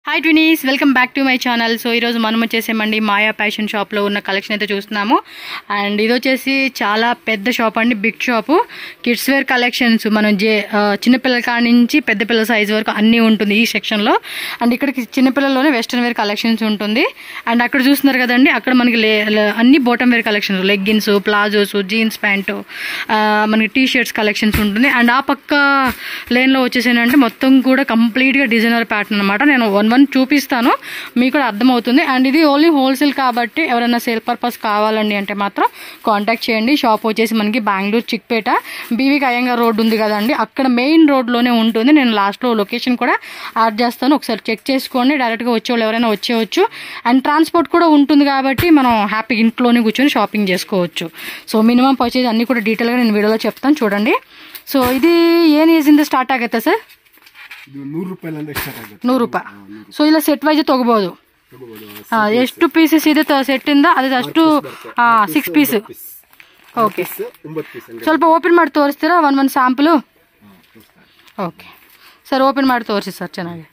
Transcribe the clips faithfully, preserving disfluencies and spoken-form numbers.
Hi twinies, welcome back to my channel. So ఈరోజు మనం వచ్చేసేమండి మాయా fashion షాప్లో ఉన్న కలెక్షన్ అయితే చూస్తున్నాము. అండ్ ఇది వచ్చేసి చాలా పెద్ద షాప్ అండి, big shop. Kids wear collections మనం జే చిన్నపిల్లల కాడ నుంచి పెద్ద పిల్లల సైజ్ వరకు అన్నీ ఉంటుంది ఈ సెక్షన్లో. అండ్ ఇక్కడికి చిన్నపిల్లల్లోనే వెస్ట్రన్ వేర్ కలెక్షన్స్ ఉంటుంది. అండ్ అక్కడ చూస్తున్నారు కదండి, అక్కడ మనకి అన్ని bottom wear collections, leggings, palazzos, jeans pant, మనకి టీ షర్ట్స్ కలెక్షన్స్ ఉంటుంది. అండ్ ఆ పక్క లేన్లో వచ్చేసానంటే మొత్తం కూడా కంప్లీట్గా డిజైనర్ ప్యాటర్న్ అనమాట. నేను వన్ వన్ చూపిస్తాను, మీకు కూడా అర్థమవుతుంది. అండ్ ఇది ఓన్లీ హోల్సేల్ కాబట్టి ఎవరైనా సేల్ పర్పస్ కావాలండి అంటే మాత్రం కాంటాక్ట్ చేయండి. షాప్ వచ్చేసి మనకి బెంగళూరు చిక్పేట బీవీకి అయ్యంగార్ రోడ్ ఉంది కదండి, అక్కడ మెయిన్ రోడ్లోనే ఉంటుంది. నేను లాస్ట్లో లొకేషన్ కూడా యాడ్ చేస్తాను, ఒకసారి చెక్ చేసుకోండి. డైరెక్ట్గా వచ్చేవాళ్ళు ఎవరైనా వచ్చేయచ్చు. అండ్ ట్రాన్స్పోర్ట్ కూడా ఉంటుంది కాబట్టి మనం హ్యాపీగా ఇంట్లోనే కూర్చొని షాపింగ్ చేసుకోవచ్చు. సో మినిమం పర్చేజ్ అన్నీ కూడా డీటెయిల్గా నేను వీడియోలో చెప్తాను, చూడండి. ಸೊ ಇದು ಏನು ಏಜಿಂದ ಸ್ಟಾರ್ಟ್ ಆಗುತ್ತೆ ಸರ್? ನೂರು ರೂಪಾಯಿ ಸ್ಟಾರ್ಟ್ ಆಗುತ್ತೆ. ನೂರು ರೂಪಾಯಿ. ಸೊ ಇಲ್ಲ ಸೆಟ್ ವೈಸ್ ತಗೋಬಹುದು. ಎಷ್ಟು ಪೀಸಸ್ ಇದೆ ಸೆಟ್ ಇಂದ? ಅದು ಅಷ್ಟು ಸಿಕ್ಸ್ ಪೀಸ್. ಓಕೆ, ಸ್ವಲ್ಪ ಓಪನ್ ಮಾಡಿ ತೋರಿಸ್ತೀರಾ one one sample? Okay sir, open ಮಾಡಿ ತೋರಿಸಿ ಸರ್ ಚೆನ್ನಾಗಿ.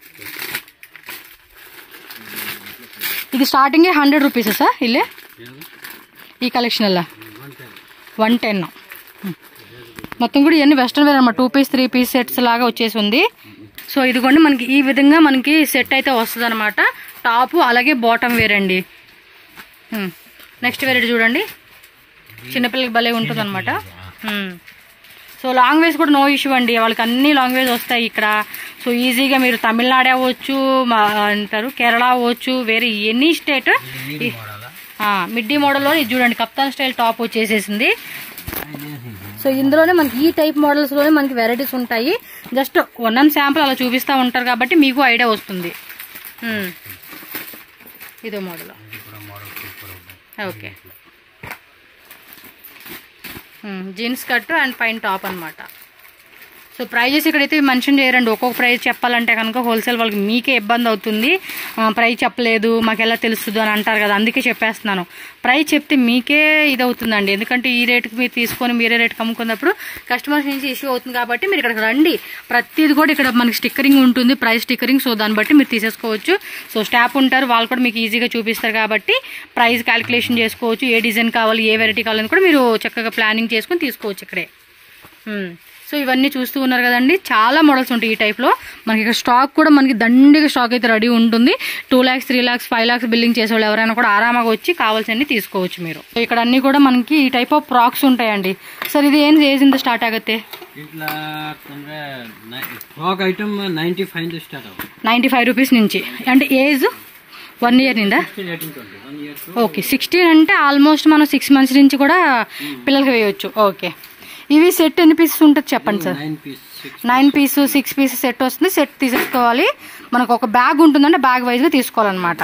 ಇದು ಸ್ಟಾರ್ಟಿಂಗ್ ಹಂಡ್ರೆಡ್ ರುಪೀಸ್ ಸರ್ ಇಲ್ಲಿ ఈ కలెక్షన్ అలా వన్ టెన్. మొత్తం కూడా ఇవన్నీ వెస్ట్రన్ వేర్ అన్నమాట, two piece three piece sets లాగా వచ్చేసి ఉంది. సో ఇదిగోండి మనకి ఈ విధంగా మనకి సెట్ అయితే వస్తుంది అనమాట. టాపు అలాగే బాటమ్ వేర్ అండి. నెక్స్ట్ వెరైటీ చూడండి, చిన్నపిల్లలకి భలే ఉంటుంది అనమాట. సో లాంగ్ వేస్ కూడా నో ఇష్యూ అండి, వాళ్ళకి అన్ని లాంగ్ వేస్ వస్తాయి ఇక్కడ. సో ఈజీగా మీరు తమిళనాడు అవ్వచ్చు, అంటారు కేరళ అవ్వచ్చు, వేరే ఎనీ స్టేట్. మిడ్డీ మోడల్లో ఇది చూడండి, కప్తాన్ స్టైల్ టాప్ వచ్చేసేసింది. సో ఇందులోనే మనకి ఈ టైప్ మోడల్స్ లోనే మనకి వెరైటీస్ ఉంటాయి. జస్ట్ వన్ వన్ శాంపుల్ అలా చూపిస్తూ ఉంటారు కాబట్టి మీకు ఐడియా వస్తుంది. ఇదో model. Okay, jeans cut and పైన టాప్ అనమాట. సో ప్రైజెస్ ఇక్కడైతే మెన్షన్ చేయరండి, ఒక్కొక్క ప్రైస్ చెప్పాలంటే కనుక హోల్సేల్ వాళ్ళకి మీకే ఇబ్బంది అవుతుంది. ప్రైస్ చెప్పలేదు మాకు ఎలా తెలుస్తుంది అని అంటారు కదా, అందుకే చెప్పేస్తున్నాను. ప్రైస్ చెప్తే మీకే ఇది అవుతుందండి, ఎందుకంటే ఈ రేటుకి మీరు తీసుకొని మీరే రేటుకి అమ్ముకున్నప్పుడు కస్టమర్స్ నుంచి ఇష్యూ అవుతుంది. కాబట్టి మీరు ఇక్కడికి రండి, ప్రతిది కూడా ఇక్కడ మనకి స్టిక్కరింగ్ ఉంటుంది, ప్రైస్ స్టిక్కరింగ్. సో దాన్ని బట్టి మీరు తీసేసుకోవచ్చు. సో స్టాఫ్ ఉంటారు, వాళ్ళు కూడా మీకు ఈజీగా చూపిస్తారు కాబట్టి ప్రైస్ క్యాలిక్యులేషన్ చేసుకోవచ్చు. ఏ డిజైన్ కావాలి, ఏ వెరైటీ కావాలని కూడా మీరు చక్కగా ప్లానింగ్ చేసుకొని తీసుకోవచ్చు ఇక్కడే. సో ఇవన్నీ చూస్తూ ఉన్నారు కదండి, చాలా మోడల్స్ ఉంటాయి ఈ టైప్లో. మనకి ఇక్కడ స్టాక్ కూడా మనకి దండిగా స్టాక్ అయితే రెడీ ఉంటుంది. Two lakhs three lakhs five lakhs billing చేసేవాళ్ళు ఎవరైనా కూడా ఆరామాగా వచ్చి కావాల్సినవి తీసుకోవచ్చు మీరు. ఇక్కడ అన్ని కూడా మనకి ఈ టైప్ ఆఫ్ ఫ్రాక్స్ ఉంటాయండి. సార్ ఇది ఏం ఏజ్ ఇంత స్టార్ట్ ఆಗುತ್ತೆ? నైంటీ ఫైవ్ రూపీస్ నుంచి. అంటే ఏజ్ వన్ ఇయర్ నిండా? ఓకే, సిక్స్టీన్ అంటే ఆల్మోస్ట్ మనం సిక్స్ మంత్స్ నుంచి కూడా పిల్లలకి వేయవచ్చు. ఓకే, ఇవి సెట్ ఎన్ని పీసెస్ ఉంటుంది చెప్పండి sir? Nine piece six pieces set వస్తుంది. సెట్ తీసేసుకోవాలి, మనకు ఒక బ్యాగ్ ఉంటుందంటే బ్యాగ్ వైజ్గా తీసుకోవాలన్నమాట.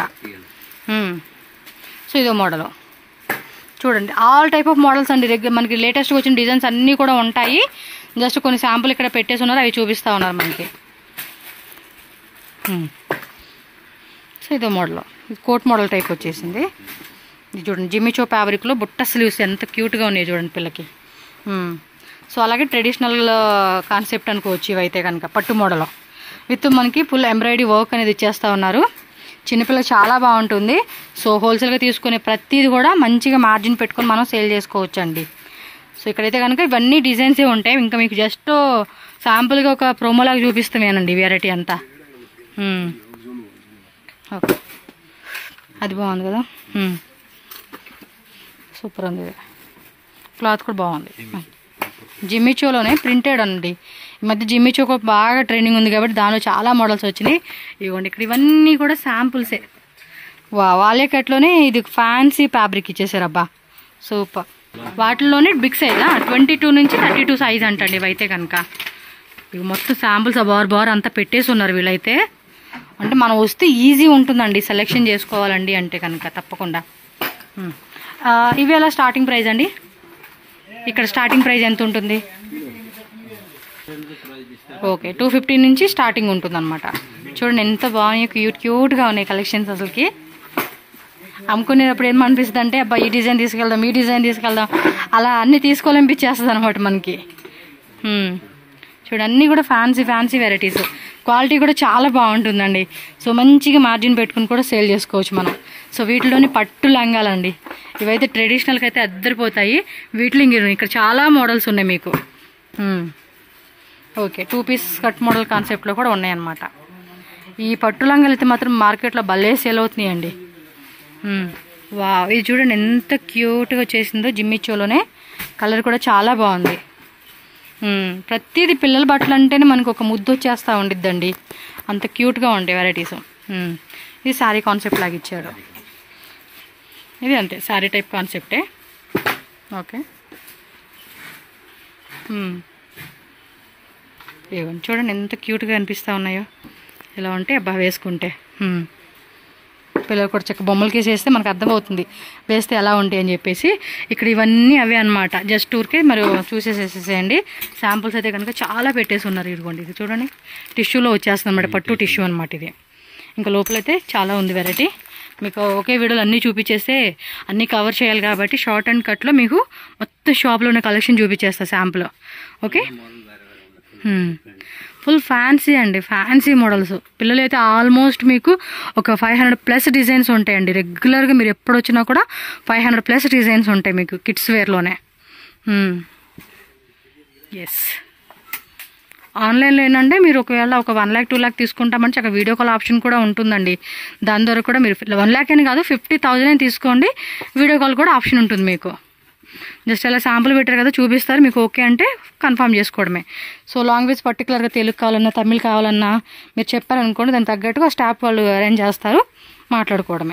సో ఇదో మోడల్ చూడండి, ఆల్ టైప్ ఆఫ్ మోడల్స్ అండి. రెగ్యులర్ మనకి లేటెస్ట్గా వచ్చిన డిజైన్స్ అన్నీ కూడా ఉంటాయి. జస్ట్ కొన్ని శాంపుల్ ఇక్కడ పెట్టేసి ఉన్నారు, అవి చూపిస్తూ ఉన్నారు మనకి. సో ఇదో మోడల్, కోట్ మోడల్ టైప్ వచ్చేసింది. ఇది చూడండి, జిమ్మిచో ఫ్యాబ్రిక్లో బుట్ట స్లీవ్స్ ఎంత క్యూట్గా ఉన్నాయి చూడండి పిల్లకి. సో అలాగే ట్రెడిషనల్ కాన్సెప్ట్ అనుకోవచ్చు ఇవైతే కనుక, పట్టు మోడల్ విత్ మనకి ఫుల్ ఎంబ్రాయిడరీ వర్క్ అనేది ఇచ్చేస్తూ ఉన్నారు. చిన్నపిల్లలు చాలా బాగుంటుంది. సో హోల్సేల్గా తీసుకునే ప్రతిది కూడా మంచిగా మార్జిన్ పెట్టుకొని మనం సేల్ చేసుకోవచ్చు అండి. సో ఇక్కడైతే కనుక ఇవన్నీ డిజైన్సే ఉంటాయి. ఇంకా మీకు జస్ట్ శాంపుల్గా ఒక ప్రోమోలాగా చూపిస్తామేనండి వెరైటీ అంతా. ఓకే, అది బాగుంది కదా, సూపర్ ఉంది. క్లాత్ కూడా బాగుంది. జిమ్మిచోలోనే ప్రింటెడ్ అండి. ఈ మధ్య జిమ్మిచోకు బాగా ట్రైనింగ్ ఉంది కాబట్టి దానిలో చాలా మోడల్స్ వచ్చినాయి. ఇవ్వండి ఇక్కడ ఇవన్నీ కూడా శాంపుల్సే. వా వాలే కట్లోనే ఇది ఫ్యాన్సీ ఫ్యాబ్రిక్ ఇచ్చేసారు, అబ్బా సూపర్. వాటిల్లోనే బిగ్ సైజ్ ట్వంటీ టూ నుంచి థర్టీ టూ సైజ్ అంటండి ఇవైతే కనుక. ఇవి మొత్తం శాంపుల్స్ బార్ బార్ అంతా పెట్టేసి ఉన్నారు వీళ్ళైతే. అంటే మనం వస్తే ఈజీ ఉంటుందండి సెలెక్షన్ చేసుకోవాలండి అంటే కనుక తప్పకుండా. ఇవి ఎలా స్టార్టింగ్ ప్రైస్ అండి? ఇక్కడ స్టార్టింగ్ ప్రైస్ ఎంత ఉంటుంది? ఓకే, టూ ఫిఫ్టీ నుంచి స్టార్టింగ్ ఉంటుంది అనమాట. చూడండి ఎంత బాగున్నాయి, క్యూట్ క్యూట్గా ఉన్నాయి కలెక్షన్స్. అసలుకి అమ్ముకునేటప్పుడు ఏమనిపిస్తుంది అంటే అబ్బా ఈ డిజైన్ తీసుకెళ్దాం, ఈ డిజైన్ తీసుకెళ్దాం, అలా అన్నీ తీసుకోవాలనిపించేస్తుంది అనమాట మనకి. చూడండి అన్నీ కూడా ఫ్యాన్సీ ఫ్యాన్సీ వెరైటీస్. క్వాలిటీ కూడా చాలా బాగుంటుందండి. సో మంచిగా మార్జిన్ పెట్టుకుని కూడా సేల్ చేసుకోవచ్చు మనం. సో వీటిలోని పట్టు లంగాలండి, ఇవైతే ట్రెడిషనల్కి అయితే అద్దరిపోతాయి. వీటిలో ఇంక ఇక్కడ చాలా మోడల్స్ ఉన్నాయి మీకు. Okay, two piece cut model కాన్సెప్ట్లో కూడా ఉన్నాయన్నమాట. ఈ పట్టు లంగాలు అయితే మాత్రం మార్కెట్లో భలే సేల్ అవుతున్నాయండి. వా, ఇది చూడండి ఎంత క్యూట్గా వచ్చేసిందో, జిమ్మిచ్చోలోనే కలర్ కూడా చాలా బాగుంది. ప్రతిదీ పిల్లల బట్టలు అంటేనే మనకు ఒక ముద్దు వచ్చేస్తూ ఉండిద్దండి, అంత క్యూట్గా ఉంటాయి వెరైటీస్. ఇది శారీ కాన్సెప్ట్ లాగా ఇచ్చాడు. ఇది అంతే శారీ టైప్ కాన్సెప్టే. ఓకే, ఇవ్వండి చూడండి ఎంత క్యూట్గా అనిపిస్తూ ఉన్నాయో. ఇలా ఉంటే అబ్బా వేసుకుంటే పిల్లలు కూడా చక్క బొమ్మలకి వేస్తే మనకు అర్థమవుతుంది వేస్తే ఎలా ఉంటాయి అని చెప్పేసి. ఇక్కడ ఇవన్నీ అవే అనమాట, జస్ట్ ఊరికే మరి చూసేసేసేసేయండి. శాంపుల్స్ అయితే కనుక చాలా పెట్టేసి ఉన్నారు. ఇదిగోండి ఇది చూడండి, టిష్యూలో వచ్చేస్తుంది అనమాట, పట్టు టిష్యూ అనమాట ఇది. ఇంకా లోపలైతే చాలా ఉంది వెరైటీ. మీకు ఒకే వీడియోలో అన్నీ చూపించేస్తే అన్నీ కవర్ చేయాలి కాబట్టి షార్ట్ అండ్ కట్లో మీకు మొత్తం షాప్లో ఉన్న కలెక్షన్ చూపించేస్తా శాంపుల్. ఓకే, ఫుల్ ఫ్యాన్సీ అండి, ఫ్యాన్సీ మోడల్స్. పిల్లలు అయితే ఆల్మోస్ట్ మీకు ఒక ఫైవ్ హండ్రెడ్ ప్లస్ డిజైన్స్ ఉంటాయండి. రెగ్యులర్గా మీరు ఎప్పుడు వచ్చినా కూడా ఫైవ్ హండ్రెడ్ ప్లస్ డిజైన్స్ ఉంటాయి మీకు కిడ్స్ వేర్లోనే. ఎస్, ఆన్లైన్లో ఏంటంటే మీరు ఒకవేళ ఒక వన్ ల్యాక్ టూ ల్యాక్ తీసుకుంటామంటే అక్కడ వీడియో కాల్ ఆప్షన్ కూడా ఉంటుందండి. దాని ద్వారా కూడా మీరు వన్ ల్యాక్ అని కాదు ఫిఫ్టీ థౌజండ్ తీసుకోండి, వీడియో కాల్ కూడా ఆప్షన్ ఉంటుంది మీకు. జస్ట్ అలా శాంపుల్ పెట్టారు కదా చూపిస్తారు, మీకు ఓకే అంటే కన్ఫర్మ్ చేసుకోవడమే. సో లాంగ్వేజ్ పర్టికులర్గా తెలుగు కావాలన్నా తమిళ్ కావాలన్నా మీరు చెప్పారనుకోండి, దానికి తగ్గట్టుగా స్టాఫ్ వాళ్ళు అరేంజ్ చేస్తారు, మాట్లాడుకోవడమే.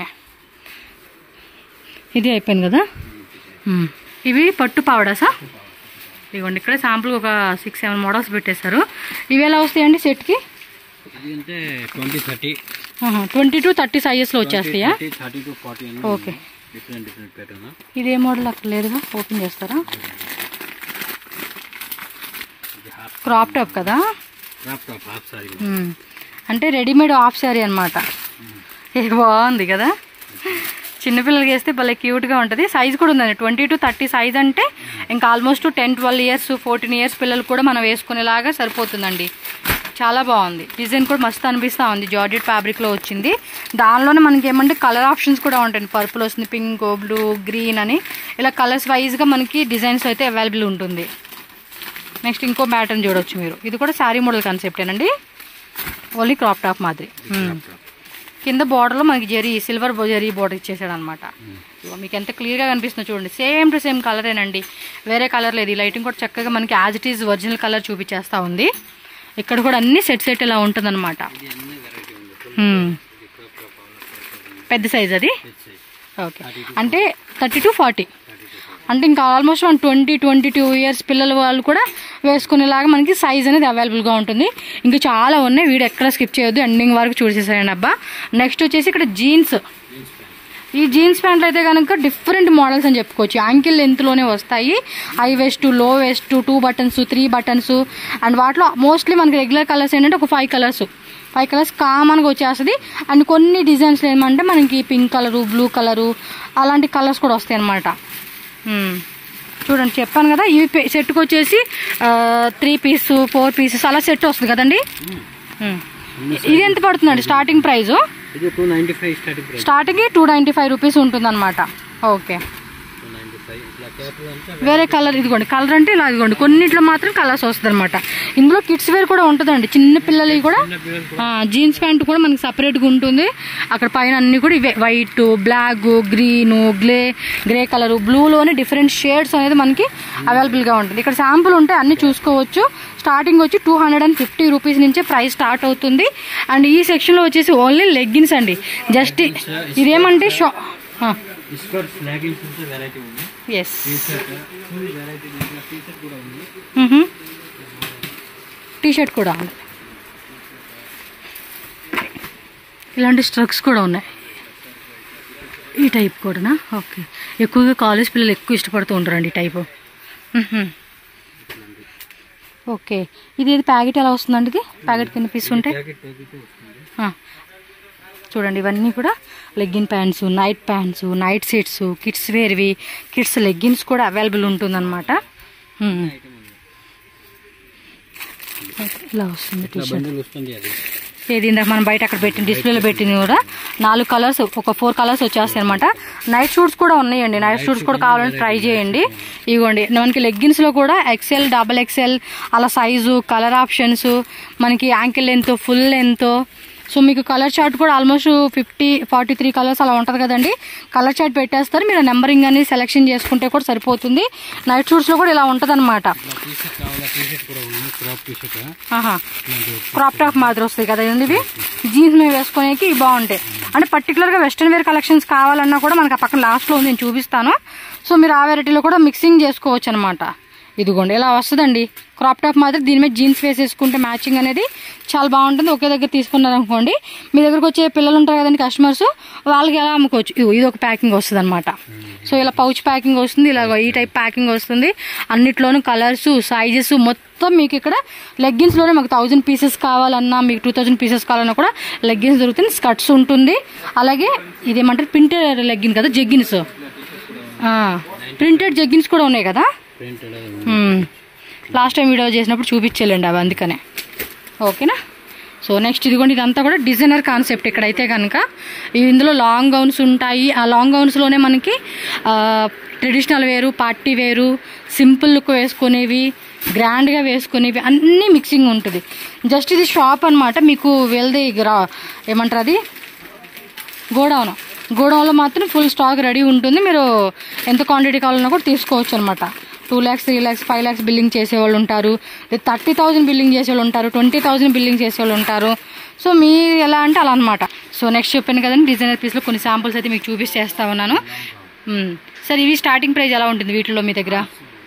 ఇది అయిపోయింది కదా. ఇవి పట్టు పావడాసా? ఇవ్వండి ఇక్కడ శాంపుల్ ఒక సిక్స్ సెవెన్ మోడల్స్ పెట్టేశారు. ఇవి ఎలా వస్తాయండి సెట్కి? ట్వంటీ టు థర్టీ సైజెస్లో వచ్చేస్తాయా? ఓకే, ఇది ఏ మోడల్ అక్కడ లేదుగా, ఓపెన్ చేస్తారా? క్రాప్ టాప్ కదా, అంటే రెడీమేడ్ హాఫ్ శారీ అనమాట. బాగుంది కదా, చిన్నపిల్లలకి వేస్తే భలే క్యూట్గా ఉంటుంది. సైజ్ కూడా ఉందండి, ట్వంటీ టు థర్టీ సైజ్ అంటే ఇంకా almost ten twelve years fourteen years పిల్లలు కూడా మనం వేసుకునేలాగా సరిపోతుందండి. చాలా బాగుంది, డిజైన్ కూడా మస్తు అనిపిస్తూ ఉంది. జార్జెట్ ఫ్యాబ్రిక్లో వచ్చింది. దానిలోనే మనకి ఏమంటే కలర్ ఆప్షన్స్ కూడా ఉంటాయి. పర్పుల్ వస్తుంది, పింక్, బ్లూ, గ్రీన్ అని ఇలా కలర్స్ వైజ్గా మనకి డిజైన్స్ అయితే అవైలబుల్ ఉంటుంది. నెక్స్ట్ ఇంకో ప్యాటర్న్ చూడవచ్చు మీరు. ఇది కూడా శారీ మోడల్ కాన్సెప్టేనండి, ఓన్లీ క్రాప్ టాప్ మాదిరి. కింద బార్డర్లో మనకి జరీ సిల్వర్ జరీ బార్డర్ ఇచ్చేసాడు అనమాట. మీకు ఎంత క్లియర్గా కనిపిస్తుందో చూడండి, సేమ్ టు సేమ్ కలరేనండి, వేరే కలర్ లేదు. ఈ లైటింగ్ కూడా చక్కగా మనకి as it is original colour చూపించేస్తూ ఉంది. ఇక్కడ కూడా అన్ని సెట్ సెట్ ఇలా ఉంటుంది అనమాట. పెద్ద సైజ్ అది. ఓకే, అంటే థర్టీ టు ఫార్టీ అంటే ఇంకా almost one twenty twenty two years పిల్లల వాళ్ళు కూడా వేసుకునేలాగా మనకి సైజ్ అనేది అవైలబుల్గా ఉంటుంది. ఇంకా చాలా ఉన్నాయి, వీడియో ఎక్కడ స్కిప్ చేయొద్దు, ఎండింగ్ వరకు చూసేసాయండి అబ్బా. నెక్స్ట్ వచ్చేసి ఇక్కడ జీన్స్. ఈ జీన్స్ ప్యాంట్లు అయితే కనుక డిఫరెంట్ మోడల్స్ అని చెప్పుకోవచ్చు. యాంకిల్ లెంత్లోనే వస్తాయి, high waist, low waist, two buttons, three buttons. And వాటిలో మోస్ట్లీ మనకి రెగ్యులర్ కలర్స్ ఏంటంటే ఒక ఫైవ్ కలర్స్ ఫైవ్ కలర్స్ కామన్గా వచ్చేస్తుంది. అండ్ కొన్ని డిజైన్స్ ఏమంటే మనకి పింక్ కలరు, బ్లూ కలరు అలాంటి కలర్స్ కూడా వస్తాయి అన్నమాట. చూడండి చెప్పాను కదా, ఇవి సెట్కి వచ్చేసి త్రీ పీస్ ఫోర్ పీసెస్ అలా సెట్ వస్తుంది కదండి. ఇది ఎంత పడుతుందండి starting price? Starting two ninety five rupees ఉంటుంది అనమాట. ఓకే, వేరే కలర్ ఇదిగోండి, కలర్ అంటే ఇలా ఇదిగోండి కొన్నిట్లో మాత్రం కలర్స్ వస్తుంది అనమాట. ఇందులో కిడ్స్ వేర్ కూడా ఉంటుందండి, చిన్న పిల్లలకి కూడా. జీన్స్ ప్యాంట్ కూడా మనకి సపరేట్గా ఉంటుంది. అక్కడ పైన అన్ని కూడా ఇవే వైట్, బ్లాక్, గ్రీన్, గ్లే గ్రే కలర్, బ్లూలోనే డిఫరెంట్ షేడ్స్ అనేది మనకి అవైలబుల్గా ఉంటుంది. ఇక్కడ శాంపుల్ ఉంటే అన్ని చూసుకోవచ్చు. స్టార్టింగ్ వచ్చి two hundred and fifty rupees నుంచే ప్రైస్ స్టార్ట్ అవుతుంది. అండ్ ఈ సెక్షన్లో వచ్చేసి ఓన్లీ లెగ్గిన్స్ అండి. జస్ట్ ఇదేమంటే షా ఎస్ టీ షర్ట్ కూడా ఉంది. ఇలాంటి స్ట్రక్స్ కూడా ఉన్నాయి ఈ టైప్ కూడానా. ఓకే, ఎక్కువగా కాలేజ్ పిల్లలు ఎక్కువ ఇష్టపడుతూ ఉంటారండి ఈ టైపు. ఓకే, ఇది ఇది ప్యాకెట్ ఎలా వస్తుందండి? ఇది ప్యాకెట్ కింద పీస్ ఉంటే చూడండి. ఇవన్నీ కూడా legging pants, night pants, night sets, kids వేర్వి, కిడ్స్ లెగ్గిన్స్ కూడా అవైలబుల్ ఉంటుందన్నమాట. ఇలా వస్తుంది ఇట్లా బండిల్ వస్తుంది అది ఏది ఇందాక మనం బయట అక్కడ పెట్టిన డిస్ప్లేలో పెట్టింది కూడా నాలుగు కలర్స్ ఒక ఫోర్ కలర్స్ వచ్చేస్తాయి అనమాట. నైట్ షూట్స్ కూడా ఉన్నాయండి, నైట్ షూట్స్ కూడా కావాలంటే ట్రై చేయండి. ఇవ్వండి మనకి లెగ్గిన్స్ లో కూడా ఎక్సెల్ డబల్ ఎక్సెల్ అలా సైజు కలర్ ఆప్షన్స్ మనకి ankle length full length. So మీకు కలర్ చార్ట్ కూడా almost fifty forty three colours అలా ఉంటుంది కదండి. కలర్ చార్ట్ పెట్టేస్తారు, మీరు నెంబరింగ్ అని సెలెక్షన్ చేసుకుంటే కూడా సరిపోతుంది. నైట్ షూట్స్ లో కూడా ఇలా ఉంటుంది అనమాట. క్రాప్ టాప్ మాదిరి వస్తాయి కదా ఇవి, జీన్స్ మీద వేసుకునేకి బాగుంటాయి. అంటే పర్టికులర్ గా వెస్ట్రన్ వేర్ కలెక్షన్స్ కావాలన్నా కూడా మనకి ఆ పక్కన లాస్ట్ లో నేను చూపిస్తాను. సో మీరు ఆ వెరైటీలో కూడా మిక్సింగ్ చేసుకోవచ్చు అనమాట. ఇదిగోండి ఇలా వస్తుందండి క్రాప్ టాప్ మాత్రం. దీని మీద జీన్స్ వేసేసుకుంటే మ్యాచింగ్ అనేది చాలా బాగుంటుంది. ఒకే దగ్గర తీసుకున్నారు అనుకోండి, మీ దగ్గరకు వచ్చే పిల్లలు ఉంటారు కదండి కస్టమర్స్, వాళ్ళకి ఎలా అమ్ముకోవచ్చు. ఇది ఒక ప్యాకింగ్ వస్తుంది అనమాట. సో ఇలా పౌచ్ ప్యాకింగ్ వస్తుంది, ఇలా ఈ టైప్ ప్యాకింగ్ వస్తుంది. అన్నిట్లోనూ కలర్స్ సైజెస్ మొత్తం మీకు ఇక్కడ లెగ్గిన్స్ లోనే మాకు థౌజండ్ పీసెస్ కావాలన్నా మీకు టూ థౌజండ్ పీసెస్ కావాలన్నా కూడా లెగ్గిన్స్ దొరుకుతుంది. స్కర్ట్స్ ఉంటుంది, అలాగే ఇదేమంటారు ప్రింటెడ్ లెగ్గిన్ కదా జెగ్గిన్స్, ప్రింటెడ్ జెగ్గిన్స్ కూడా ఉన్నాయి కదా. లాస్ట్ టైం వీడియో చేసినప్పుడు చూపించలేండి అవి, అందుకనే. ఓకేనా. సో నెక్స్ట్ ఇదిగోండి ఇదంతా కూడా డిజైనర్ కాన్సెప్ట్. ఇక్కడైతే కనుక ఇందులో లాంగ్ గౌన్స్ ఉంటాయి. ఆ లాంగ్ గౌన్స్లోనే మనకి ట్రెడిషనల్ వేరు, పార్టీ వేరు, సింపుల్ లుక్ వేసుకునేవి, గ్రాండ్గా వేసుకునేవి అన్నీ మిక్సింగ్ ఉంటుంది. జస్ట్ ఇది షాప్ అనమాట. మీకు వెళ్దే ఏమంటారు అది గోడౌన్, గోడౌన్లో మాత్రం ఫుల్ స్టాక్ రెడీ ఉంటుంది. మీరు ఎంత క్వాంటిటీ కావాలన్నా కూడా తీసుకోవచ్చు అనమాట. Two lakhs three lakhs five lakhs billing చేసేవాళ్ళు ఉంటారు, థర్టీ థౌజండ్ బిల్లింగ్ చేసేవాళ్ళు ఉంటారు, ట్వంటీ థౌజండ్ బిల్లింగ్ చేసేవాళ్ళు ఉంటారు. సో మీరు ఎలా అంటే అలా అనమాట. సో నెక్స్ట్ చెప్పాను కదండి డిజైనర్ పీస్లో కొన్ని శాంపుల్స్ అయితే మీకు చూపిస్తేస్తా ఉన్నాను. సార్ ఇవి స్టార్టింగ్ ప్రైస్ ఎలా ఉంటుంది వీటిలో మీ దగ్గర?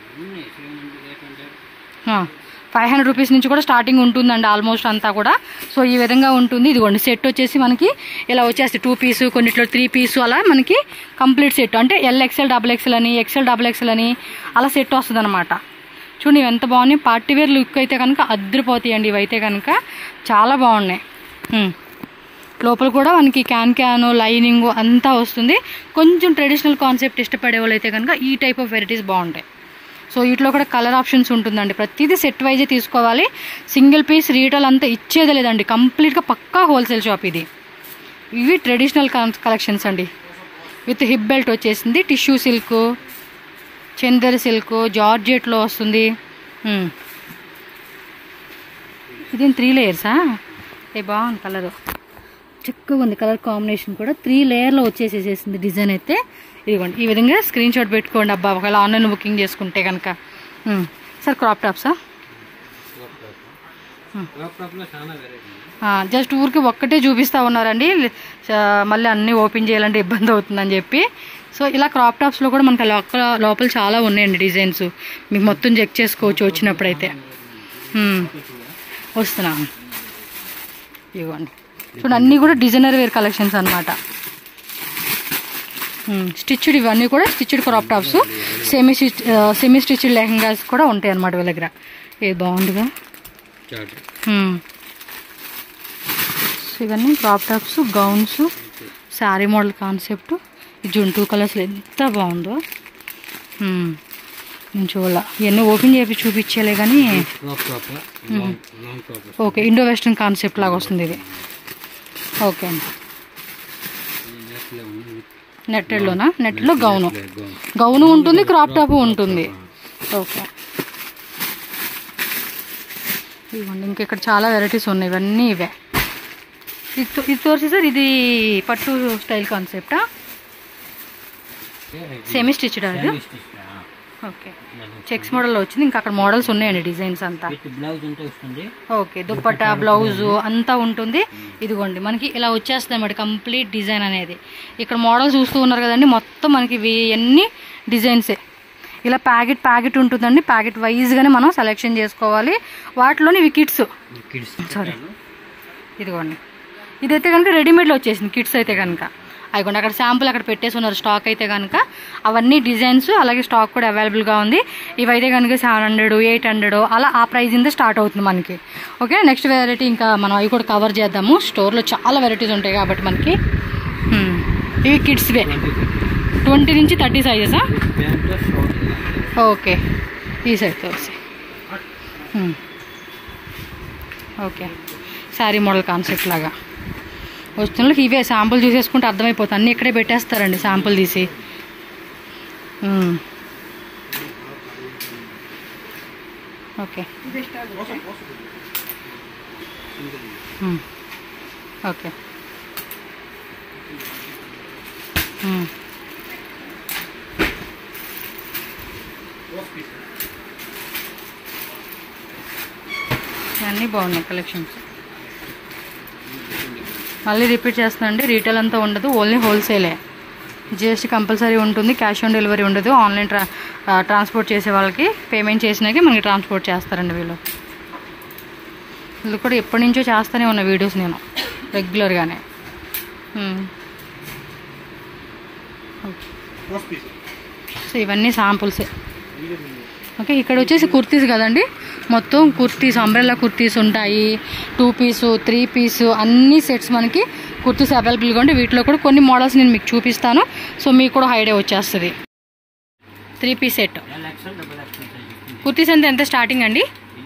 ఫైవ్ హండ్రెడ్ రూపీస్ నుంచి కూడా స్టార్టింగ్ ఉంటుందండి ఆల్మోస్ట్ అంతా కూడా. సో ఈ విధంగా ఉంటుంది. ఇదిగోండి సెట్ వచ్చేసి మనకి ఇలా వచ్చేస్తాయి, టూ పీసు కొన్నిట్లో త్రీ పీసు అలా మనకి కంప్లీట్ సెట్. అంటే ఎల్ ఎక్సెల్ డబుల్ ఎక్సెల్ అని ఎక్సెల్ డబుల్ ఎక్సెల్ అని అలా సెట్ వస్తుంది అనమాట. చూడండి ఎంత బాగున్నాయి. పార్టీ వేర్ లుక్ అయితే కనుక అద్దరిపోతాయండి ఇవైతే కనుక, చాలా బాగున్నాయి. లోపల కూడా మనకి క్యాన్ క్యాన్ లైనింగ్ అంతా వస్తుంది. కొంచెం ట్రెడిషనల్ కాన్సెప్ట్ ఇష్టపడే వాళ్ళు అయితే కనుక ఈ టైప్ ఆఫ్ వెరైటీస్ బాగుంటాయి. సో వీటిలో కూడా కలర్ ఆప్షన్స్ ఉంటుందండి. ప్రతిదీ సెట్ వైజే తీసుకోవాలి. సింగిల్ పీస్ రీటైల్ అంతా ఇచ్చేది లేదండి, కంప్లీట్గా పక్కా హోల్సేల్ షాప్ ఇది. ఇవి ట్రెడిషనల్ కలెక్షన్స్ అండి. విత్ హిప్ బెల్ట్ వచ్చేసింది, టిష్యూ సిల్క్, చందర్ సిల్క్, జార్జెట్లో వస్తుంది. ఇదేం త్రీ లేయర్సా? ఏ బాగుంది కలర్, చక్కగా ఉంది కలర్ కాంబినేషన్ కూడా. త్రీ లేయర్లో వచ్చేసేసేసింది డిజైన్ అయితే. ఇదిగోండి ఈ విధంగా స్క్రీన్ షాట్ పెట్టుకోండి అబ్బా, ఒకవేళ ఆన్లైన్ బుకింగ్ చేసుకుంటే కనుక. Sir crop టాప్సా? జస్ట్ ఊరికి ఒక్కటే చూపిస్తూ ఉన్నారండి, మళ్ళీ అన్నీ ఓపెన్ చేయాలంటే ఇబ్బంది అవుతుందని చెప్పి. సో ఇలా క్రాప్ టాప్స్లో కూడా మనకి లోపల లోపల చాలా ఉన్నాయండి డిజైన్స్, మీకు మొత్తం చెక్ చేసుకోవచ్చు వచ్చినప్పుడైతే. వస్తున్నా ఇవ్వండి చూడండి, అన్నీ కూడా డిజైనర్ వేర్ కలెక్షన్స్ అనమాట. స్టిచ్డ్ ఇవన్నీ కూడా stitched crop tops, semi stitch semi stitched lehengas కూడా ఉంటాయి అన్నమాట వీళ్ళ దగ్గర. ఏ బాగుందిగా. ఇవన్నీ crop tops, gowns, sari model concept. జూన్ టూ కలర్స్ ఎంత బాగుందో నేను చూడాల. ఇవన్నీ ఓపెన్ చేసి చూపించలే కానీ. ఓకే ఇండో వెస్ట్రన్ కాన్సెప్ట్ లాగా వస్తుంది ఇది. ఓకే అండి. నెట్టెడ్లోనా? నెట్లో గౌను గౌను ఉంటుంది, క్రాప్ టాప్ ఉంటుంది. ఓకే ఇవ్వండి. ఇంకా ఇక్కడ చాలా వెరైటీస్ ఉన్నాయి, ఇవన్నీ ఇవే. ఇది ఇది తోర్సి సార్, ఇది పట్టు స్టైల్ కాన్సెప్టా? సెమీ స్టిచ్డ్ అది. ఓకే చెక్స్ మోడల్లో వచ్చింది. ఇంకా అక్కడ మోడల్స్ ఉన్నాయండి, డిజైన్స్ అంతా. ఓకే దుప్పట్టా బ్లౌజు అంతా ఉంటుంది. ఇదిగోండి మనకి ఇలా వచ్చేస్తుంది అన్నమాట కంప్లీట్ డిజైన్ అనేది. ఇక్కడ మోడల్స్ చూస్తూ ఉన్నారు కదండి, మొత్తం మనకి ఇవన్నీ డిజైన్సే. ఇలా ప్యాకెట్ ప్యాకెట్ ఉంటుందండి, ప్యాకెట్ వైజ్గానే మనం సెలెక్షన్ చేసుకోవాలి. వాటిలోని ఇవి కిడ్స్, సారీ ఇదిగోండి ఇదైతే కనుక రెడీమేడ్లో వచ్చేసింది కిడ్స్ అయితే కనుక. అయిపోండి అక్కడ శాంపుల్ అక్కడ పెట్టేసి ఉన్నారు స్టాక్ అయితే కనుక. అవన్నీ డిజైన్స్, అలాగే స్టాక్ కూడా అవైలబుల్గా ఉంది. ఇవైతే కనుక సెవెన్ హండ్రెడ్ ఎయిట్ హండ్రెడ్ అలా ఆ ప్రైస్ ఇంత స్టార్ట్ అవుతుంది మనకి. ఓకే నెక్స్ట్ వెరైటీ ఇంకా మనం అవి కూడా కవర్ చేద్దాము. స్టోర్లో చాలా వెరైటీస్ ఉంటాయి కాబట్టి మనకి. ఇవి కిడ్స్వే ట్వంటీ నుంచి థర్టీ సైజెసా? ఓకే ఈ సైజ్ వచ్చి ఓకే, శారీ మోడల్ కాన్సెప్ట్ లాగా వస్తున్న ఇవే శాంపుల్ చూసేసుకుంటే అర్థమైపోతుంది. అన్నీ ఇక్కడే పెట్టేస్తారండి శాంపుల్ తీసి. ఓకే ఓకే అన్నీ బాగున్నాయి కలెక్షన్స్. మళ్ళీ రిపీట్ చేస్తానండి, రీటైల్ అంతా ఉండదు, ఓన్లీ హోల్సేలే. జిఎస్టీ కంపల్సరీ ఉంటుంది, క్యాష్ ఆన్ డెలివరీ ఉండదు. ఆన్లైన్ ట్రా ట్రాన్స్పోర్ట్ చేసే వాళ్ళకి పేమెంట్ చేసినాకే మనకి ట్రాన్స్పోర్ట్ చేస్తారండి వీళ్ళు. వీళ్ళు కూడా ఎప్పటి నుంచో చేస్తూనే ఉన్న వీడియోస్ నేను రెగ్యులర్గానే. సో ఇవన్నీ శాంపుల్సే. ఓకే, ఇక్కడ వచ్చేసి కుర్తీస్ కదండి, మొత్తం కుర్తీస్, అంబ్రెల్లా కుర్తీస్ ఉంటాయి, టూ పీసు త్రీ పీసు అన్ని సెట్స్ మనకి కుర్తీస్ అవైలబుల్గా ఉండి వీటిలో కూడా కొన్ని మోడల్స్ నేను మీకు చూపిస్తాను. సో మీకు కూడా ఐడియా వచ్చేస్తుంది. త్రీ పీస్ సెట్ కుర్తీస్ అంతా ఎంత స్టార్టింగ్ అండి?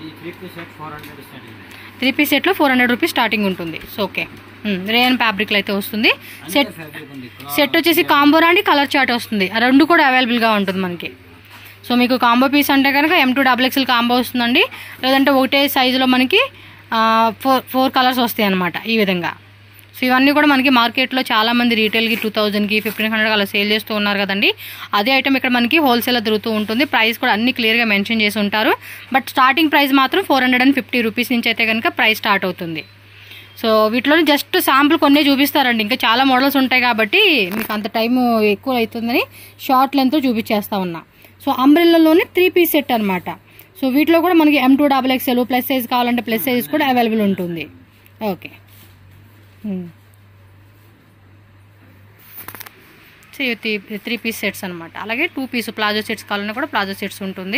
త్రీ పీస్ సెట్లో ఫోర్ హండ్రెడ్ రూపీస్ స్టార్టింగ్ ఉంటుంది. సో ఓకే, రేయన్ ఫ్యాబ్రిక్లో అయితే వస్తుంది. సెట్ సెట్ వచ్చేసి కాంబోరా అండి, కలర్ చార్ట్ వస్తుంది, ఆ రెండు కూడా అవైలబుల్గా ఉంటుంది మనకి. సో మీకు కాంబో పీస్ అంటే కనుక M to double XL combo వస్తుందండి, లేదంటే ఒకటే సైజులో మనకి ఫోర్ ఫోర్ కలర్స్ వస్తాయి అన్నమాట ఈ విధంగా. సో ఇవన్నీ కూడా మనకి మార్కెట్లో చాలామంది రీటైల్కి టూ థౌజండ్కి ఫిఫ్టీన్ హండ్రెడ్ అలా సేల్ చేస్తూ ఉన్నారు కదండి. అదే ఐటమ్ ఇక్కడ మనకి హోల్సేల్లో దొరుకుతూ ఉంటుంది. ప్రైస్ కూడా అన్ని క్లియర్గా మెన్షన్ చేసి ఉంటారు. బట్ స్టార్టింగ్ ప్రైస్ మాత్రం four hundred and fifty rupees నుంచి అయితే కనుక ప్రైస్ స్టార్ట్ అవుతుంది. సో వీటిలో జస్ట్ శాంపుల్ కొన్నే చూపిస్తారండి, ఇంకా చాలా మోడల్స్ ఉంటాయి కాబట్టి మీకు అంత టైం ఎక్కువ అవుతుందని షార్ట్ లెంత్తో చూపించేస్తా ఉన్నా. సో అంబ్రెల్లాలోనే త్రీ పీస్ సెట్ అనమాట. సో వీటిలో కూడా మనకి M to double XL plus size కావాలంటే ప్లస్ సైజ్ కూడా అవైలబుల్ ఉంటుంది. ఓకే, సో ఇవి త్రీ పీస్ సెట్స్ అనమాట. అలాగే టూ పీస్ ప్లాజో సెట్స్ కావాలన్నా కూడా ప్లాజో సెట్స్ ఉంటుంది.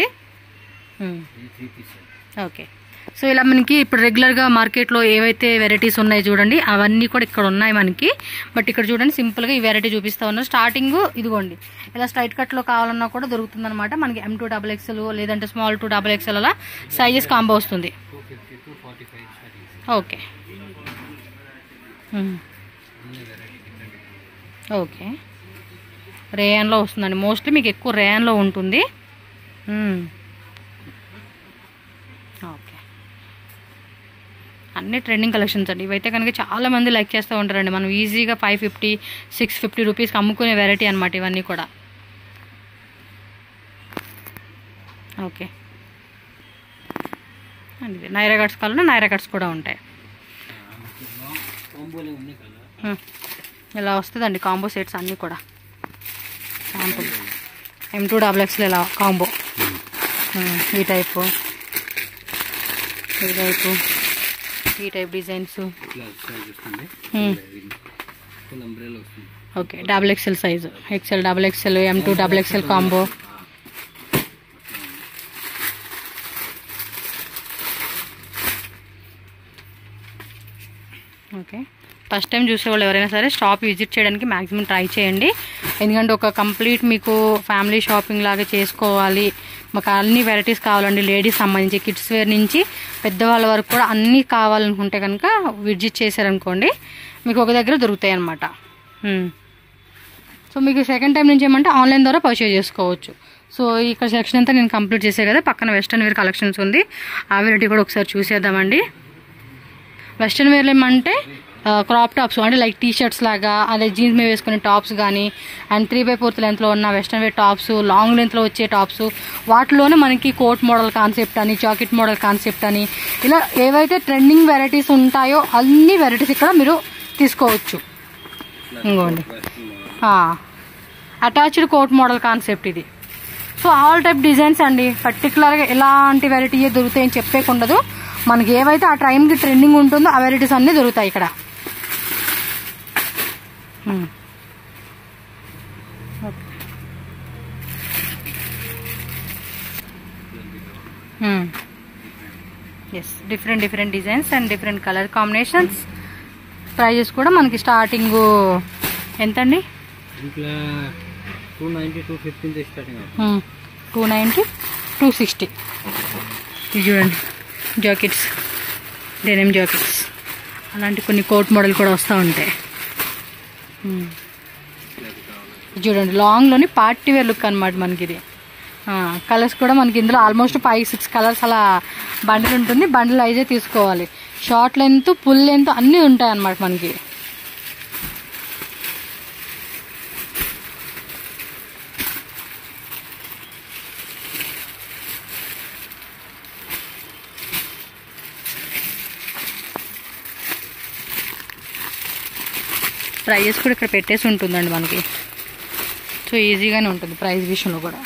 ఓకే, సో ఇలా మనకి ఇప్పుడు రెగ్యులర్గా మార్కెట్లో ఏవైతే వెరైటీస్ ఉన్నాయి చూడండి, అవన్నీ కూడా ఇక్కడ ఉన్నాయి మనకి. బట్ ఇక్కడ చూడండి సింపుల్గా ఈ వెరైటీ చూపిస్తా ఉన్నారు. స్టార్టింగ్ ఇదిగోండి, ఇలా స్ట్రైట్ కట్లో కావాలన్నా కూడా దొరుకుతుంది అనమాట మనకి. ఎం టూ డబల్ ఎక్స్ఎల్ లేదంటే స్మాల్ టూ డబల్ ఎక్స్ఎల్ అలా సైజెస్ కాంబో వస్తుంది. ఓకే ఓకే, రేయాన్లో వస్తుందండి, మోస్ట్లీ మీకు ఎక్కువ రేయాన్లో ఉంటుంది. ఓకే, అన్ని ట్రెండింగ్ కలెక్షన్స్ అండి ఇవైతే కనుక చాలా మంది లైక్ చేస్తూ ఉంటారండి. మనం ఈజీగా ఫైవ్ ఫిఫ్టీ సిక్స్ ఫిఫ్టీ రూపీస్కి అమ్ముకునే వెరైటీ అనమాట ఇవన్నీ కూడా. ఓకే అండి, నైరా కట్స్ కావాలన్నా నైరా కట్స్ కూడా ఉంటాయి. ఇలా వస్తుందండి కాంబో సెట్స్ అన్నీ కూడా. శాంపుల్ ఎం టూ డబల్ ఎక్స్లో ఇలా కాంబో, ఈ టైపు ఈ టైపు ఈ type designs. Okay, double XL size, XL double XL M to double XL combo. Okay, first time చూసేవాళ్ళు ఎవరైనా సరే షాప్ విజిట్ చేయడానికి మ్యాక్సిమం ట్రై చేయండి. ఎందుకంటే ఒక కంప్లీట్ మీకు ఫ్యామిలీ షాపింగ్ లాగా చేసుకోవాలి, మాకు అన్ని వెరైటీస్ కావాలండి, లేడీస్ సంబంధించి కిడ్స్ వేర్ నుంచి పెద్దవాళ్ళ వరకు కూడా అన్నీ కావాలనుకుంటే కనుక విజిట్ చేశారనుకోండి మీకు ఒక దగ్గర దొరుకుతాయి అన్నమాట. సో మీకు సెకండ్ టైం నుంచి ఏమంటే ఆన్లైన్ ద్వారా పర్చేజ్ చేసుకోవచ్చు. సో ఇక్కడ సెక్షన్ అంతా నేను కంప్లీట్ చేసే కదా, పక్కన వెస్ట్రన్ వేర్ కలెక్షన్స్ ఉంది, ఆ వెరైటీ కూడా ఒకసారి చూసేద్దామండి. వెస్ట్రన్ వేర్లో ఏమంటే క్రాప్ టాప్స్ అంటే లైక్ టీ షర్ట్స్ లాగా, అదే జీన్స్ మీద వేసుకునే టాప్స్ కానీ, అండ్ త్రీ బై ఫోర్త్ లెంత్లో ఉన్న వెస్ట్రన్ వేర్ టాప్స్, లాంగ్ లెంత్లో వచ్చే టాప్స్, వాటిలోనే మనకి కోట్ మోడల్ కాన్సెప్ట్ అని, జాకెట్ మోడల్ కాన్సెప్ట్ అని, ఇలా ఏవైతే ట్రెండింగ్ వెరైటీస్ ఉంటాయో అన్ని వెరైటీస్ ఇక్కడ మీరు తీసుకోవచ్చు. ఇంకోండి అటాచ్డ్ కోట్ మోడల్ కాన్సెప్ట్ ఇది. సో ఆల్ టైప్ డిజైన్స్ అండి, పర్టికులర్గా ఎలాంటి వెరైటీ దొరుకుతాయని చెప్పేకుండదు. మనకి ఏవైతే ఆ టైంకి ట్రెండింగ్ ఉంటుందో ఆ వెరైటీస్ అన్నీ దొరుకుతాయి ఇక్కడ. Yes, different different designs and different colour combinations. Prices కూడా మనకి స్టార్టింగ్ ఎంతండి? Two ninety two fifty two ninety two sixty. ఇది చూడండి జాకెట్స్, డెనిమ్ జాకెట్స్ అలాంటి కొన్ని కోట్ మోడల్ కూడా వస్తూ ఉంటాయి. చూడండి లాంగ్లోని పార్టీ వేర్ లుక్ అనమాట మనకి ఇది. కలర్స్ కూడా మనకి ఇందులో ఆల్మోస్ట్ ఫైవ్ సిక్స్ కలర్స్ అలా బండిల్ ఉంటుంది. బండిల్ అయితే తీసుకోవాలి. షార్ట్ లెంత్ ఫుల్ లెంత్ అన్నీ ఉంటాయి అన్నమాట మనకి. ప్రైజెస్ కూడా ఇక్కడ పెట్టేసి ఉంటుందండి మనకి. సో ఈజీగానే ఉంటుంది ప్రైస్ విషయంలో కూడా.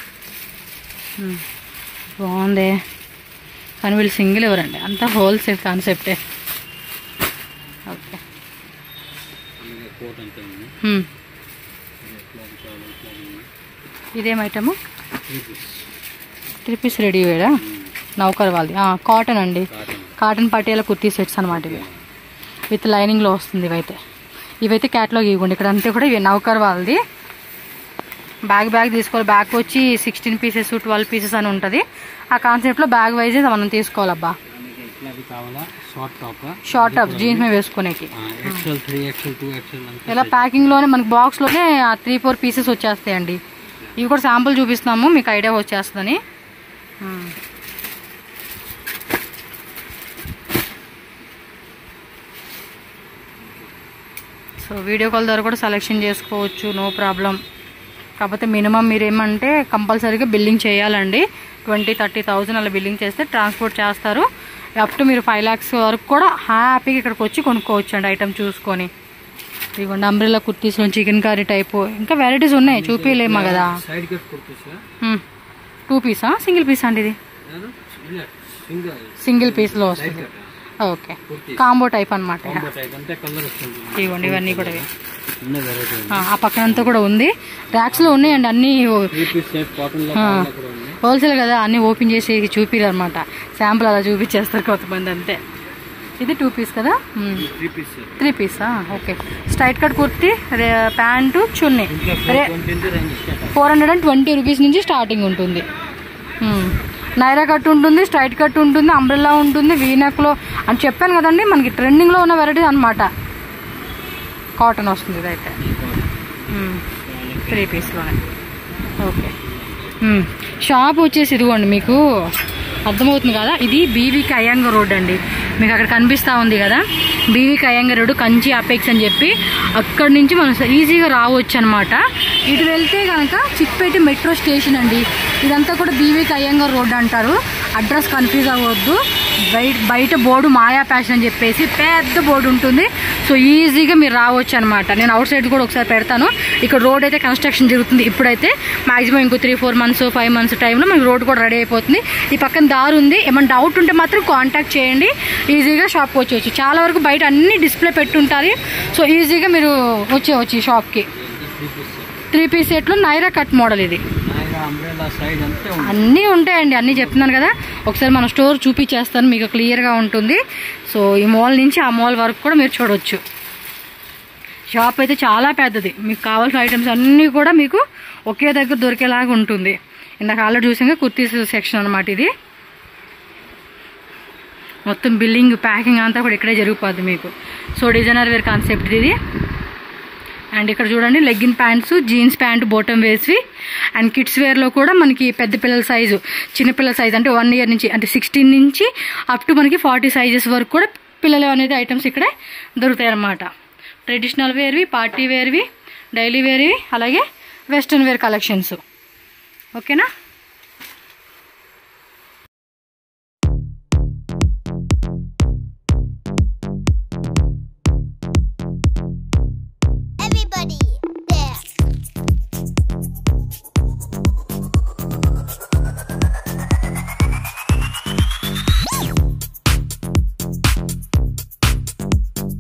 బాగుంది కానీ వీళ్ళు సింగిల్ ఎవరండి, అంతా హోల్సేల్ కాన్సెప్టే. ఓకే ఇదేం ఐటము? త్రీ పీస్ రెడీ వేడా నౌకర్ వాళ్ళది. కాటన్ అండి, కాటన్ పటియాల కుర్తీ సెట్స్ అనమాట ఇవి. విత్ లైనింగ్లో వస్తుంది ఇవైతే. ఇవైతే క్యాట్లాగ్ ఇవ్వండి. ఇక్కడ అంతే కూడా ఇవి నౌకర్ వాళ్ళది. బ్యాగ్ బ్యాగ్ తీసుకోవాలి. బ్యాగ్ వచ్చి సిక్స్టీన్ పీసెస్ ట్వెల్వ్ పీసెస్ అని ఉంటుంది. ఆ కాన్సెప్ట్లో బ్యాగ్ వైజ్ మనం తీసుకోవాలబ్బా. షార్ట్ టాప్ జీన్స్ మీద వేసుకునేకి ఇలా ప్యాకింగ్లోనే మనకి బాక్స్లోనే త్రీ ఫోర్ పీసెస్ వచ్చేస్తాయండి. ఇవి కూడా శాంపుల్ చూపిస్తున్నాము మీకు ఐడియా వచ్చేస్తుందని. సో వీడియో కాల్ ద్వారా కూడా సెలెక్షన్ చేసుకోవచ్చు, నో ప్రాబ్లం. కాకపోతే మినిమం మీరు ఏమంటే కంపల్సరీగా బిల్లింగ్ చేయాలండి. ట్వంటీ థర్టీ థౌజండ్ అలా బిల్లింగ్ చేస్తే ట్రాన్స్పోర్ట్ చేస్తారు. అప్ టు మీరు ఫైవ్ ల్యాక్స్ వరకు కూడా హ్యాపీగా ఇక్కడికి వచ్చి కొనుక్కోవచ్చు అండి ఐటమ్ చూసుకొని. ఇదిగోండి అంబ్రెల్లా కుర్తీస్లో చికెన్ కర్రీ టైపు ఇంకా వెరైటీస్ ఉన్నాయి, చూపించలేమా కదా. టూ పీసా సింగిల్ పీసా అండి ఇది? సింగిల్ పీస్లో వస్తుంది. ఓకే కాంబో టైప్ అనమాట. ఇవ్వండి ఇవన్నీ కూడా ఆ పక్కనంతా కూడా ఉంది. ర్యాక్స్ లో ఉన్నాయండి అన్ని. హోల్సేల్ కదా అన్ని ఓపెన్ చేసి చూపిరు అనమాట. శాంపుల్ అలా చూపించేస్తారు కొంతమంది అంతే. ఇది టూ పీస్ కదా, త్రీ పీసా? Okay straight cut kurti pant chunni four hundred and twenty rupees నుంచి స్టార్టింగ్ ఉంటుంది. నైరా కట్ ఉంటుంది, స్ట్రైట్ కట్ ఉంటుంది, అంబ్రెల్లా ఉంటుంది, వీనెక్లో అని చెప్పాను కదండి మనకి ట్రెండింగ్లో ఉన్న వెరైటీ అనమాట. కాటన్ వస్తుంది ఇదైతే త్రీ పీస్లోనే. ఓకే షాప్ వచ్చేసి ఇదిగోండి మీకు అర్థమవుతుంది కదా. ఇది బీవీకి అయ్యంగర్ రోడ్ అండి, మీకు అక్కడ కనిపిస్తూ ఉంది కదా B V K Iyengar road Kanchi apex అని చెప్పి. అక్కడి నుంచి మనం ఈజీగా రావచ్చు అనమాట. ఇటు వెళ్తే కనుక చిక్పేట మెట్రో స్టేషన్ అండి. ఇదంతా కూడా బీవీకి అయ్యంగర్ రోడ్ అంటారు. అడ్రస్ కన్ఫ్యూజ్ అవ్వద్దు. బయట బయట బోర్డు మాయా ఫ్యాషన్ అని చెప్పేసి పెద్ద బోర్డు ఉంటుంది. సో ఈజీగా మీరు రావచ్చు అనమాట. నేను అవుట్ సైడ్ కూడా ఒకసారి పెడతాను. ఇక్కడ రోడ్ అయితే కన్స్ట్రక్షన్ జరుగుతుంది ఇప్పుడైతే. మాక్సిమం ఇంకో three four months five months టైంలో మనకి రోడ్ కూడా రెడీ అయిపోతుంది. ఈ పక్కన దారి ఉంది. ఏమైనా డౌట్ ఉంటే మాత్రం కాంటాక్ట్ చేయండి, ఈజీగా షాప్కి వచ్చేవచ్చు. చాలా వరకు బయట అన్ని డిస్ప్లే పెట్టుంటారు. సో ఈజీగా మీరు వచ్చేవచ్చు ఈ షాప్కి. త్రీ పీస్ సెట్లు నైరా కట్ మోడల్ ఇది. అన్నీ ఉంటాయండి, అన్నీ చెప్తున్నాను కదా. ఒకసారి మన స్టోర్ చూపించేస్తాను మీకు క్లియర్గా ఉంటుంది. సో ఈ మాల్ నుంచి ఆ మాల్ వరకు కూడా మీరు చూడవచ్చు. షాప్ అయితే చాలా పెద్దది. మీకు కావాల్సిన ఐటమ్స్ అన్నీ కూడా మీకు ఒకే దగ్గర దొరికేలాగా ఉంటుంది. ఇందాక ఆల్రెడీ చూసాక కుర్తీస్ సెక్షన్ అనమాట ఇది. మొత్తం బిల్లింగ్ ప్యాకింగ్ అంతా కూడా ఇక్కడే జరిగిపోద్ది మీకు. సో డిజైనర్ వేర్ కాన్సెప్ట్ ఇది. అండ్ ఇక్కడ చూడండి legging pants, jeans pant bottom వేసి. అండ్ కిడ్స్ వేర్లో కూడా మనకి పెద్ద పిల్లల సైజు, చిన్నపిల్లల సైజు అంటే వన్ ఇయర్ నుంచి అంటే సిక్స్టీన్ నుంచి అప్ టు మనకి ఫార్టీ సైజెస్ వరకు కూడా పిల్లలు అనేది ఐటమ్స్ ఇక్కడే దొరుకుతాయి అన్నమాట. ట్రెడిషనల్ వేర్వి, పార్టీ వేర్వి, డైలీ వేర్వి, అలాగే వెస్ట్రన్ వేర్ కలెక్షన్స్. ఓకేనా?